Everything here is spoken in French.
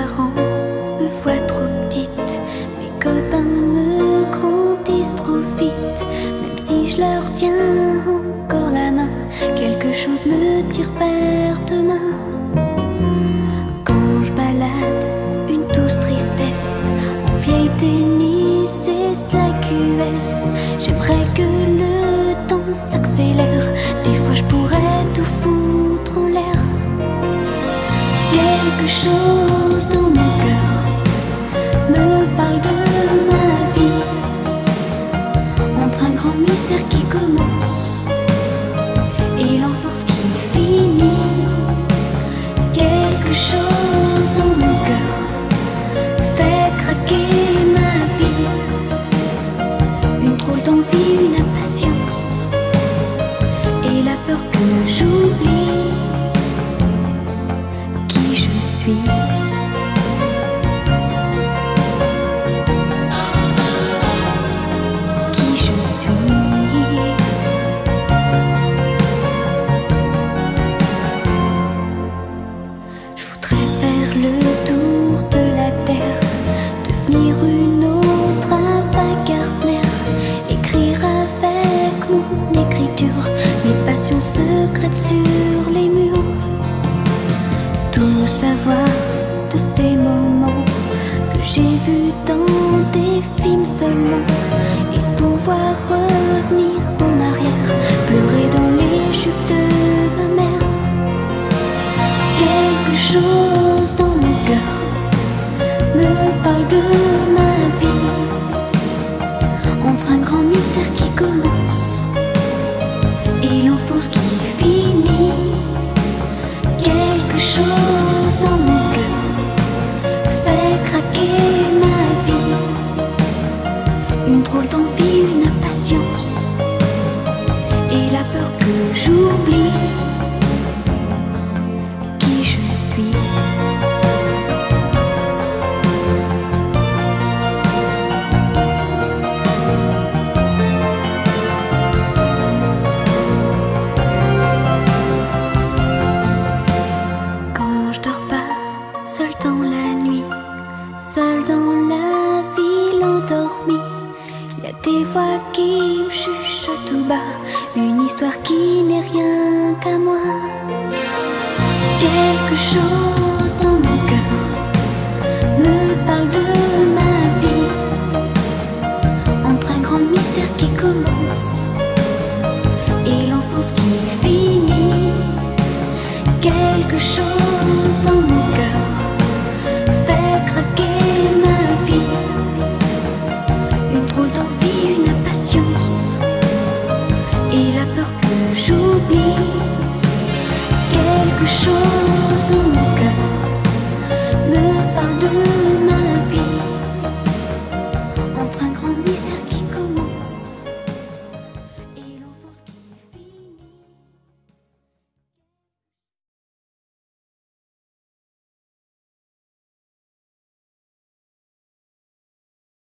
parents me voient trop petite, mes copains me grandissent trop vite. Même si je leur tiens encore la main, quelque chose me tire vers demain. Quand je balade une douce tristesse en vieille tennis et sa QS, j'aimerais que le temps s'accélère. Des fois je pourrais tout foutre en l'air. Quelque chose dans mon cœur me parle de ma vie, entre un grand mystère qui commence et l'enfance qui finit. Quelque chose dans mon cœur fait craquer ma vie, une drôle d'envie, une impatience et la peur que j'oublie qui je suis. Le tour de la terre, devenir une autre avant-gardner, écrire avec mon écriture mes passions secrètes sur les murs. Tout savoir de ces moments que j'ai vus dans des films seulement, et pouvoir revenir en arrière, pleurer dans les jupes de ma mère. Quelque chose dans mon cœur me parle de ma vie, entre un grand mystère qui commence et l'enfance qui finit. Quelque chose dans mon cœur fait craquer ma vie, une drôle d'envie, une impatience et la peur que j'oublie qui je suis. Quand je dors pas, seul dans la nuit, seul dans la ville endormie, y a des voix qui me chuchotent tout bas, une histoire qui n'est rien qu'à moi. Quelque chose dans mon cœur me parle de ma vie, entre un grand mystère qui commence et l'enfance qui finit. Quelque chose dans mon cœur fait craquer ma vie, une drôle d'envie, une impatience et la peur que j'oublie. Quelque chose